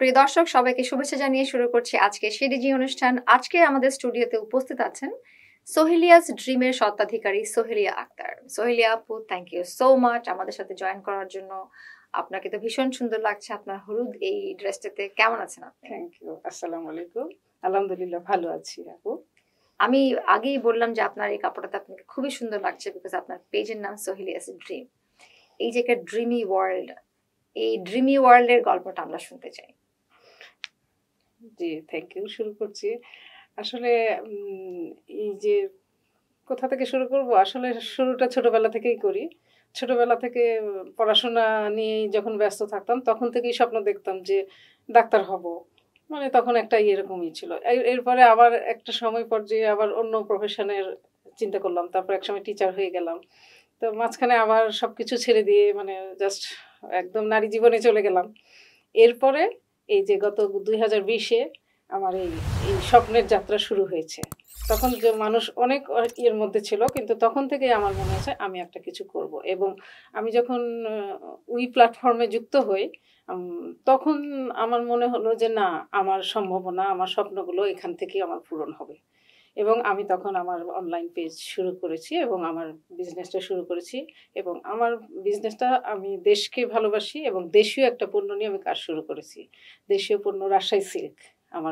প্রিয় দর্শক সবাইকে শুভেচ্ছা জানিয়ে শুরু করছি আজকে SheDiGi অনুষ্ঠান। আজকে আমাদের স্টুডিওতে উপস্থিত আছেন সোহেলিয়াস ড্রিমের স্বত্বাধিকারী সোহেলিয়া আক্তার। সোহেলিয়া আপু, থ্যাংক ইউ সো মাচ আমাদের সাথে জয়েন করার জন্য। আপনাকে তো ভীষণ সুন্দর লাগছে আপনার হলুদ এই ড্রেসটাতে। কেমন আছেন আপনি? Thank you. আসসালামু আলাইকুম। আলহামদুলিল্লাহ ভালো আছি আপু। আমি আগেই বললাম যে আপনার এই কাপড়টাতে আপনাকে খুবই সুন্দর লাগছে বিকজ আপনার পেজের নাম সোহেলিয়াস ড্রিম। এই যে একটা ড্রিমি ওয়ার্ল্ড, এই ড্রিমি ওয়ার্ল্ডের গল্পটা আমরা শুনতে চাই। জি, থ্যাংক ইউ। শুরু করছি। আসলে এই যে কোথা থেকে শুরু করব, আসলে শুরুটা ছোটবেলা থেকেই করি। ছোটবেলা থেকে পড়াশোনা নিয়েই যখন ব্যস্ত থাকতাম তখন থেকেই স্বপ্ন দেখতাম যে ডাক্তার হব। মানে তখন একটা এরকমই ছিল। এরপরে আবার একটা সময় পর্যায়ে আবার অন্য প্রফেশনের চিন্তা করলাম। তারপর একসময় টিচার হয়ে গেলাম। তো মাঝখানে আবার সবকিছু ছেড়ে দিয়ে মানে জাস্ট একদম নারী জীবনে চলে গেলাম। এরপরে এই যে গত 2020-এ আমার এই স্বপ্নের যাত্রা শুরু হয়েছে। তখন যে মানুষ অনেক ইয়ের মধ্যে ছিল, কিন্তু তখন থেকেই আমার মনে হয়েছে আমি একটা কিছু করব। এবং আমি যখন ওই প্ল্যাটফর্মে যুক্ত হই তখন আমার মনে হলো যে না, আমার সম্ভাবনা, আমার স্বপ্নগুলো এখান থেকেই আমার পূরণ হবে। এবং আমি তখন আমার অনলাইন পেজ শুরু করেছি এবং আমার বিজনেসটা শুরু করেছি। এবং আমার বিজনেসটা আমি দেশকে ভালোবাসি এবং দেশীয় একটা পণ্য নিয়ে আমি কাজ শুরু করেছি। দেশীয় পণ্য রাজশাহী সিল্ক। আমার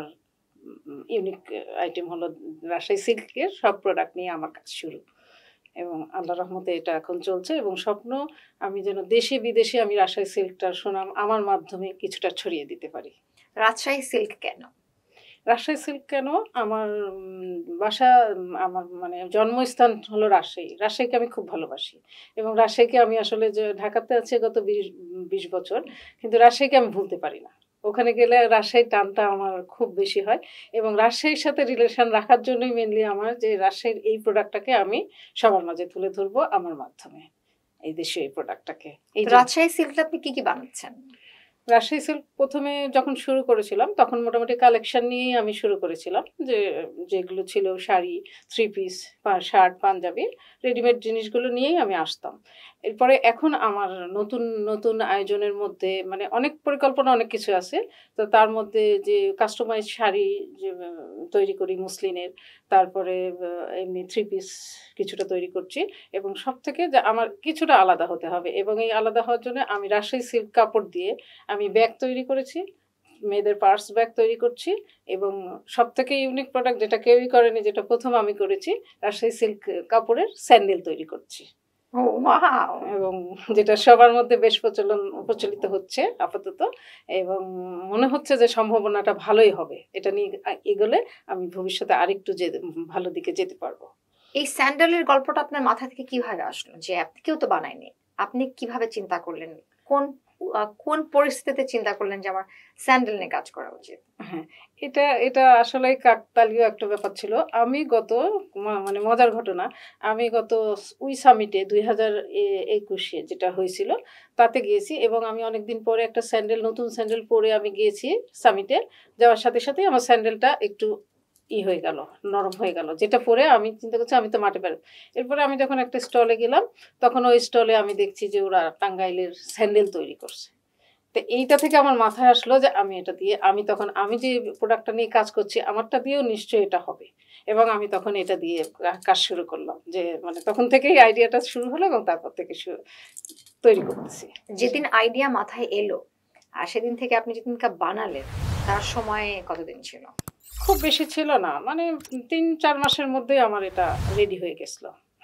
ইউনিক আইটেম হলো রাজশাহী সিল্কের সব প্রোডাক্ট নিয়ে আমার কাজ শুরু। এবং আল্লাহর রহমতে এটা এখন চলছে এবং স্বপ্ন আমি যেন দেশে বিদেশে আমি রাজশাহী সিল্কটার সুনাম আমার মাধ্যমে কিছুটা ছড়িয়ে দিতে পারি। রাজশাহী সিল্ক কেন? রাজশাহী সিল্ক কেন? আমার বাসা, আমার মানে জন্মস্থান হলো রাজশাহী। রাজশাহীকে আমি খুব ভালোবাসি এবং রাজশাহীকে আমি আসলে যে ঢাকাতে আছি গত 20 বছর, কিন্তু রাজশাহীকে আমি ভুলতে পারি না। ওখানে গেলে রাজশাহীর টানটা আমার খুব বেশি হয় এবং রাজশাহীর সাথে রিলেশন রাখার জন্যই মেনলি আমার যে রাজশাহীর এই প্রোডাক্টটাকে আমি সবার মাঝে তুলে ধরবো আমার মাধ্যমে, এই দেশীয় এই প্রোডাক্টটাকে। এই রাজশাহী সিল্কটা আপনি কি বানাচ্ছেন? রাজশাহী সিল্ক প্রথমে যখন শুরু করেছিলাম তখন মোটামুটি কালেকশন নিয়েই আমি শুরু করেছিলাম, যেগুলো ছিল sari, three piece, shirt, panjabi, readymade জিনিসগুলো নিয়েই আমি আসতাম। এরপরে এখন আমার নতুন নতুন আয়োজনের মধ্যে মানে অনেক পরিকল্পনা, অনেক কিছু আছে। তো তার মধ্যে যে কাস্টমাইজ শাড়ি যে তৈরি করি মুসলিনের, তারপরে এমনি থ্রি পিস কিছুটা তৈরি করছি এবং সব থেকে যে আমার কিছুটা আলাদা হতে হবে এবং এই আলাদা হওয়ার জন্য আমি রাজশাহী সিল্ক কাপড় দিয়ে আমি ব্যাগ তৈরি করেছি, মেয়েদের পার্স ব্যাগ তৈরি করছি এবং সবথেকে ইউনিক প্রোডাক্ট যেটা কেউই করেনি, যেটা প্রথম আমি করেছি, রাজশাহী সিল্ক কাপড়ের স্যান্ডেল তৈরি করছি। এবং যেটা সবার মধ্যে বেশ প্রচলিত হচ্ছে আপাতত এবং মনে হচ্ছে যে সম্ভাবনাটা ভালোই হবে। এটা নিয়ে এগোলে আমি ভবিষ্যতে আরেকটু ভালো দিকে যেতে পারবো। এই স্যান্ডেলের গল্পটা আপনার মাথা থেকে কিভাবে আসলো? যে আপনি কেউ তো বানায়নি, আপনি কিভাবে চিন্তা করলেন? কোন পরিস্থিতিতে চিন্তা করলেন যে আমার স্যান্ডেল নিয়ে কাজ করা উচিত? হ্যাঁ, এটা আসলে কাকতালীয় একটা ব্যাপার ছিল। আমি গত মানে মজার ঘটনা, আমি গত ওই সামিটে 2021-এ যেটা হয়েছিল তাতে গিয়েছি এবং আমি অনেকদিন পরে একটা নতুন স্যান্ডেল পরে আমি গিয়েছি সামিটে। যাওয়ার সাথে সাথে আমার স্যান্ডেলটা একটু হয়ে গেল, নরম হয়ে গেল, যেটা পরে আমি চিন্তা করছি আমি তো মাঠে পারবো। এরপরে আমি যখন একটা স্টলে গেলাম তখন ওই স্টলে আমি দেখছি যে ওরা টাঙ্গাইলের স্যান্ডেল তৈরি করছে। তো এইটা থেকে আমার মাথায় আসলো যে আমি এটা দিয়ে আমি যে প্রোডাক্টটা নিয়ে কাজ করছি আমারটা দিয়েও নিশ্চয়ই এটা হবে এবং আমি তখন এটা দিয়ে কাজ শুরু করলাম। যে মানে তখন থেকেই আইডিয়াটা শুরু হলো এবং তারপর থেকে তৈরি করতেছি। যেদিন আইডিয়া মাথায় এলো আর সেদিন থেকে আপনি যেদিনকে বানালেন তার সময় কতদিন ছিল? খুব বেশি ছিল না, মানে 3-4 মাসের মধ্যে আমার এটা রেডি হয়ে গেছিল।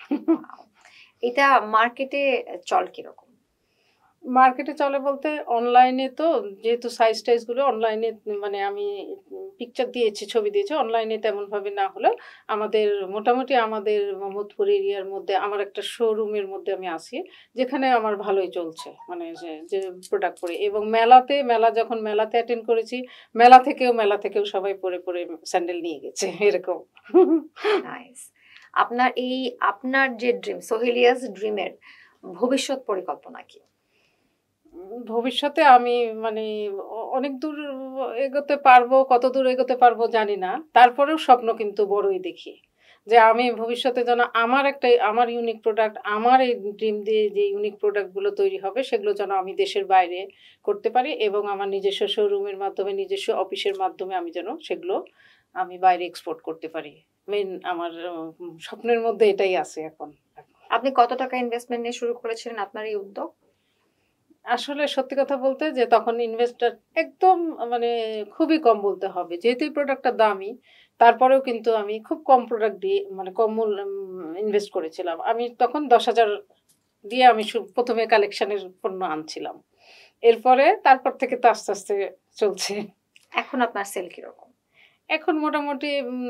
এটা মার্কেটে চল কিরকম? মার্কেটে চলে বলতে অনলাইনে তো যেহেতু সাইজ টাইজগুলো অনলাইনে, মানে আমি পিকচার দিয়েছি, ছবি দিয়েছি, অনলাইনে তেমনভাবে না হলেও মোটামুটি আমাদের মোহাম্মদপুর এরিয়ার মধ্যে আমার একটা শোরুমের মধ্যে আমি আসি, যেখানে আমার ভালোই চলছে, মানে যে প্রোডাক্ট পরে। এবং যখন মেলাতে অ্যাটেন্ড করেছি, মেলা থেকেও সবাই পরে স্যান্ডেল নিয়ে গেছে এরকম। নাইস। আপনার যে ড্রিম, সোহেলিয়াস ড্রিমের ভবিষ্যৎ পরিকল্পনা কি? ভবিষ্যতে আমি মানে অনেক দূর এগোতে পারবো, কত দূর এগোতে পারবো জানি না, তারপরেও স্বপ্ন কিন্তু বড়ই দেখি। যে আমি ভবিষ্যতে যেন আমার ইউনিক প্রোডাক্ট, আমার এই ড্রিম দিয়ে যে ইউনিক প্রোডাক্টগুলো তৈরি হবে সেগুলো যেন আমি দেশের বাইরে করতে পারি, এবং আমার নিজস্ব শোরুমের মাধ্যমে, নিজস্ব অফিসের মাধ্যমে আমি যেন সেগুলো আমি বাইরে এক্সপোর্ট করতে পারি। মেন আমার স্বপ্নের মধ্যে এটাই আছে এখন। আপনি কত টাকা ইনভেস্টমেন্ট নিয়ে শুরু করেছিলেন আপনার এই উদ্যোগ? আসলে সত্যি কথা বলতে যে তখন ইনভেস্টার একদম মানে খুবই কম বলতে হবে, যেহেতু এই প্রোডাক্টটা দামি, তারপরেও কিন্তু আমি খুব কম প্রোডাক্ট দিয়ে মানে কম মূল্য ইনভেস্ট করেছিলাম। আমি তখন 10,000 দিয়ে আমি প্রথমে কালেকশনের পণ্য আনছিলাম। এরপরে তারপর থেকে তো আস্তে আস্তে চলছে। এখন আপনার সেল কিরকম? এখন মোটামুটি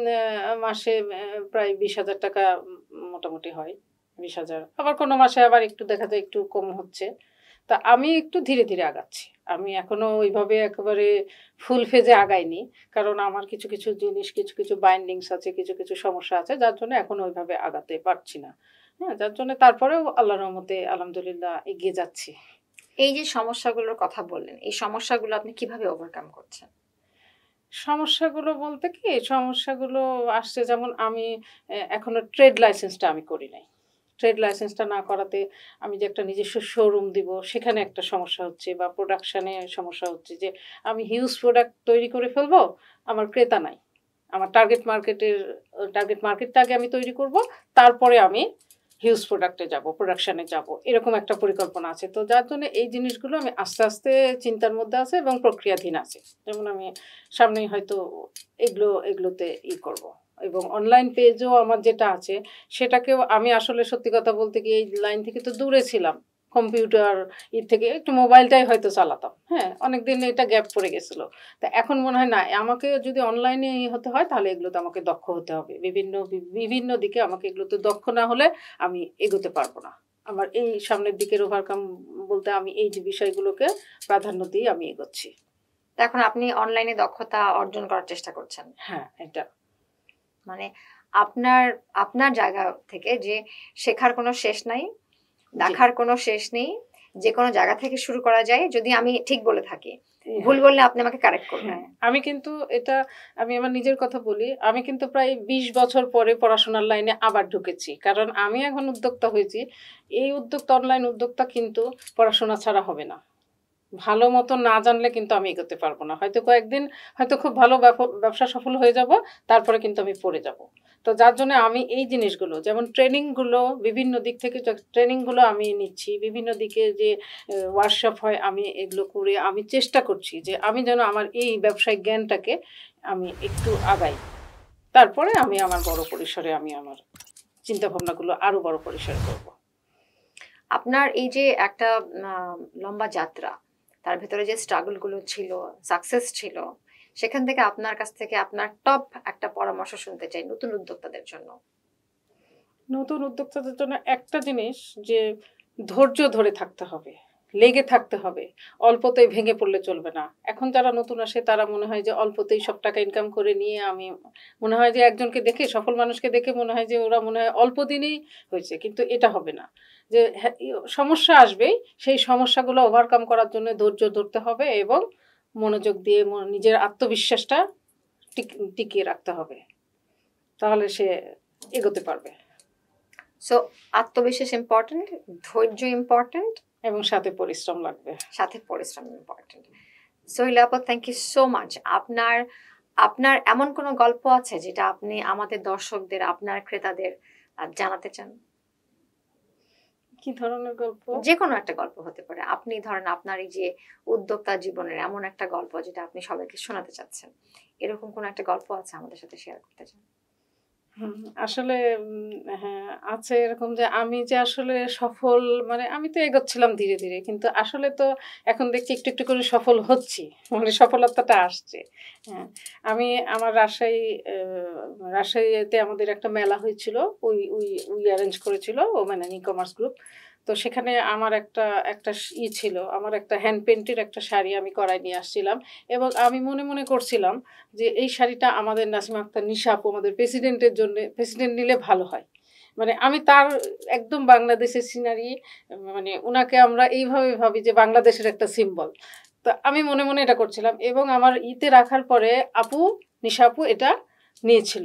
মাসে প্রায় 20,000 টাকা মোটামুটি হয়। 20,000, আবার কোনো মাসে আবার একটু দেখা যায় একটু কম হচ্ছে। তা আমি একটু ধীরে ধীরে আগাচ্ছি। আমি এখনো ওইভাবে একেবারে ফুল ফেজে আগাইনি, কারণ আমার কিছু কিছু জিনিস, কিছু কিছু বাইন্ডিংস আছে, কিছু কিছু সমস্যা আছে, যার জন্য এখন ওইভাবে আগাতে পারছি না। হ্যাঁ, যার জন্য তারপরেও আল্লাহর রহমতে আলহামদুলিল্লাহ এগিয়ে যাচ্ছি। এই যে সমস্যাগুলোর কথা বললেন, এই সমস্যাগুলো আপনি কিভাবে ওভারকাম করছেন? সমস্যাগুলো বলতে কি, সমস্যাগুলো আসছে যেমন আমি এখনো ট্রেড লাইসেন্সটা আমি করি নাই। ট্রেড লাইসেন্সটা না করাতে আমি যে একটা নিজস্ব শোরুম দিব সেখানে একটা সমস্যা হচ্ছে, বা প্রোডাকশানে সমস্যা হচ্ছে যে আমি হিউজ প্রোডাক্ট তৈরি করে ফেলবো, আমার ক্রেতা নাই। আমার টার্গেট মার্কেটটা আগে আমি তৈরি করব, তারপরে আমি হিউজ প্রোডাক্টে যাব, প্রোডাকশানে যাব, এরকম একটা পরিকল্পনা আছে। তো যার জন্য এই জিনিসগুলো আমি আস্তে আস্তে চিন্তার মধ্যে আছে এবং প্রক্রিয়াধীন আছে। যেমন আমি সামনেই হয়তো এগুলোতে করব। এবং অনলাইন পেজও আমার যেটা আছে সেটাকেও আমি আসলে সত্যি কথা বলতে কি এই লাইন থেকে তো দূরে ছিলাম, কম্পিউটার থেকে একটু মোবাইলটাই হয়তো চালাতাম। হ্যাঁ, অনেকদিন এটা গ্যাপ পড়ে গেছিলো। তা এখন মনে হয় না, আমাকে যদি অনলাইনে হতে হয় তাহলে এগুলোতে আমাকে দক্ষ হতে হবে, বিভিন্ন দিকে আমাকে এগুলোতে দক্ষ না হলে আমি এগোতে পারবো না। আমার এই সামনের দিকের ওভারকাম বলতে আমি এই যে বিষয়গুলোকে প্রাধান্য দিয়ে আমি এগোচ্ছি। এখন আপনি অনলাইনে দক্ষতা অর্জন করার চেষ্টা করছেন? হ্যাঁ, এটা মানে আপনার আপনার জায়গা থেকে যে শেখার কোনো শেষ নাই, দেখার কোনো শেষ নেই, যে কোনো জায়গা থেকে শুরু করা যায়। যদি আমি ঠিক বলে থাকি, ভুল বললে আপনি আমাকে কারেক্ট করবেন। আমি কিন্তু আমি আমার নিজের কথা বলি, আমি কিন্তু প্রায় 20 বছর পরে পড়াশোনার লাইনে আবার ঢুকেছি, কারণ আমি এখন উদ্যোক্তা হয়েছি। এই উদ্যোক্তা, অনলাইন উদ্যোক্তা কিন্তু পড়াশোনা ছাড়া হবে না। ভালো মতো না জানলে কিন্তু আমি এগোতে পারবো না। হয়তো কয়েকদিন হয়তো খুব ভালো ব্যবসা সফল হয়ে যাব, তারপরে কিন্তু আমি পড়ে যাব। তো যার জন্য আমি এই জিনিসগুলো, যেমন ট্রেনিংগুলো, বিভিন্ন দিক থেকে ট্রেনিংগুলো আমি নিচ্ছি, বিভিন্ন দিকে যে ওয়ার্কশপ হয় আমি এগুলো করে আমি চেষ্টা করছি যে আমি যেন আমার এই ব্যবসায়িক জ্ঞানটাকে আমি একটু আগাই। তারপরে আমি আমার বড় পরিসরে আমি আমার চিন্তাভাবনাগুলো আরও বড় পরিসরে করব। আপনার এই যে একটা লম্বা যাত্রা, তার ভেতরে যে স্ট্রাগলগুলো ছিল, সাকসেস ছিল, সেখান থেকে আপনার কাছ থেকে আপনার টপ একটা পরামর্শ শুনতে চাই নতুন উদ্যোক্তাদের জন্য। নতুন উদ্যোক্তাদের জন্য একটা জিনিস, যে ধৈর্য ধরে থাকতে হবে, লেগে থাকতে হবে, অল্পতেই ভেঙে পড়লে চলবে না। এখন যারা নতুন আসে তারা মনে হয় যে অল্পতেই সব টাকা ইনকাম করে নিয়ে, আমি মনে হয় যে একজনকে দেখে, সফল মানুষকে দেখে মনে হয় যে ওরা মনে হয় অল্প দিনেই হয়েছে, কিন্তু এটা হবে না। যে সমস্যা আসবেই, সেই সমস্যাগুলো ওভারকাম করার জন্য ধৈর্য ধরতে হবে এবং মনোযোগ দিয়ে নিজের আত্মবিশ্বাসটা টিকিয়ে রাখতে হবে, তাহলে সে এগোতে পারবে। সো আত্মবিশ্বাস ইম্পর্টেন্ট, ধৈর্য ইম্পর্টেন্ট, এবং সাথে পরিশ্রম লাগবে। সাথে পরিশ্রম ইম্পর্টেন্ট। সোহিলা আপা, থ্যাংক ইউ সো মাচ। আপনার এমন কোনো গল্প আছে যেটা আপনি আমাদের দর্শকদের, আপনার ক্রেতাদের জানাতে চান? কি ধরনের গল্প? যে কোনো একটা গল্প হতে পারে। আপনি ধরেন আপনার এই যে উদ্যোক্তা জীবনের এমন একটা গল্প যেটা আপনি সবাইকে শোনাতে চাচ্ছেন, এরকম কোনো একটা গল্প আছে আমাদের সাথে শেয়ার করতে চান? আসলে হ্যাঁ, আছে এরকম যে আমি যে আসলে সফল, মানে আমি তো এগোচ্ছিলাম ধীরে ধীরে, কিন্তু আসলে তো এখন দেখছি একটু একটু করে সফল হচ্ছি, মানে সফলতাটা আসছে। হ্যাঁ, আমি আমার রাজশাহীতে আমাদের একটা মেলা হয়েছিল, উই অ্যারেঞ্জ করেছিল ও, মানে ই কমার্স গ্রুপ। তো সেখানে আমার একটা একটা ছিল, আমার একটা হ্যান্ড পেন্টের একটা শাড়ি আমি করাই নিয়ে আসছিলাম, এবং আমি মনে মনে করছিলাম যে এই শাড়িটা আমাদের নাসিমা আক্তার নিশা আপু, আমাদের প্রেসিডেন্টের জন্য, প্রেসিডেন্ট নিলে ভালো হয়। মানে আমি তার একদম বাংলাদেশের সিনারি, মানে ওনাকে আমরা এইভাবে ভাবি যে বাংলাদেশের একটা সিম্বল। তো আমি মনে মনে এটা করছিলাম, এবং আমার ইতে রাখার পরে নিশা আপু এটা নিয়েছিল,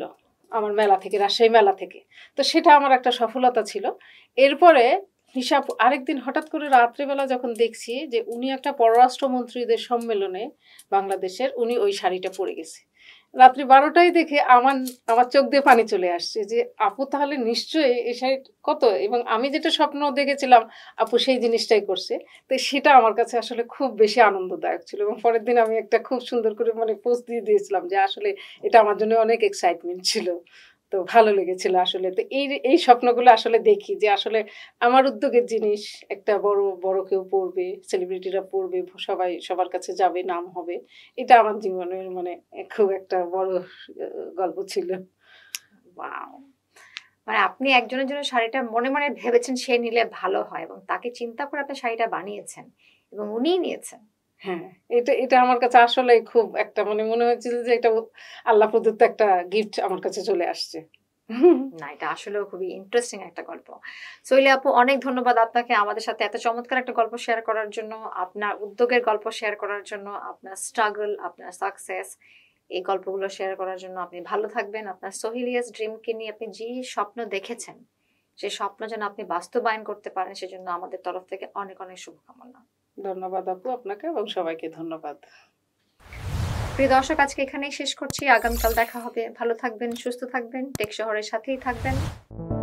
আমার মেলা থেকে, রাজশাহী মেলা থেকে। তো সেটা আমার একটা সফলতা ছিল। এরপরে হিসাব আরেকদিন হঠাৎ করে রাত্রেবেলা যখন দেখছি যে উনি একটা পররাষ্ট্রমন্ত্রীদের সম্মেলনে বাংলাদেশের, উনি ওই শাড়িটা পরে গেছে। রাত্রি 12টায় দেখে আমার চোখ দিয়ে পানি চলে আসছে যে আপু তাহলে নিশ্চয়ই এই শাড়ি কত, এবং আমি যেটা স্বপ্ন দেখেছিলাম আপু সেই জিনিসটাই করছে। তো সেটা আমার কাছে আসলে খুব বেশি আনন্দদায়ক ছিল, এবং পরের দিন আমি একটা খুব সুন্দর করে মানে পোস্ট দিয়ে দিয়েছিলাম যে আসলে এটা আমার জন্য অনেক এক্সাইটমেন্ট ছিল। তো ভালো লেগেছিল আসলে। তো এই স্বপ্নগুলো আসলে দেখি যে আসলে আমার উদ্যোগের জিনিস একটা বড় কেউ পড়বে, সেলিব্রিটিরা পড়বে, সবাই সবার কাছে যাবে, নাম হবে। এটা আমার জীবনের মানে খুব একটা বড় গল্প ছিল। ওয়াও! মানে আপনি একজনের জন্য শাড়িটা মনে, মনে ভেবেছেন সে নিলে ভালো হয় এবং তাকে চিন্তা করে আপনি শাড়িটা বানিয়েছেন এবং উনিই নিয়েছেন। হ্যাঁ, এটা আমার কাছে আসলে খুব একটা মানে মনে হয়েছিল যে এটা আল্লাহ প্রদত্ত একটা গিফট আমার কাছে চলে আসছে। না, এটা আসলেও খুবই ইন্টারেস্টিং একটা গল্প। সোহেলি আপু, অনেক ধন্যবাদ আপনাকে আমাদের সাথে এত চমৎকার একটা গল্প শেয়ার করার জন্য, আপনার উদ্যোগের গল্প শেয়ার করার জন্য, আপনার স্ট্রাগল, আপনার সাকসেস, এই গল্পগুলো শেয়ার করার জন্য। আপনি ভালো থাকবেন। আপনার সোহেলিয়াস ড্রিমকে নিয়ে আপনি যে স্বপ্ন দেখেছেন, সেই স্বপ্ন যেন আপনি বাস্তবায়ন করতে পারেন, সেজন্য আমাদের তরফ থেকে অনেক, অনেক শুভকামনা। ধন্যবাদ আপু আপনাকে, এবং সবাইকে ধন্যবাদ। প্রিয় দর্শক, আজকে এখানেই শেষ করছি। আগামীকাল দেখা হবে। ভালো থাকবেন, সুস্থ থাকবেন, টেক শহরের সাথেই থাকবেন।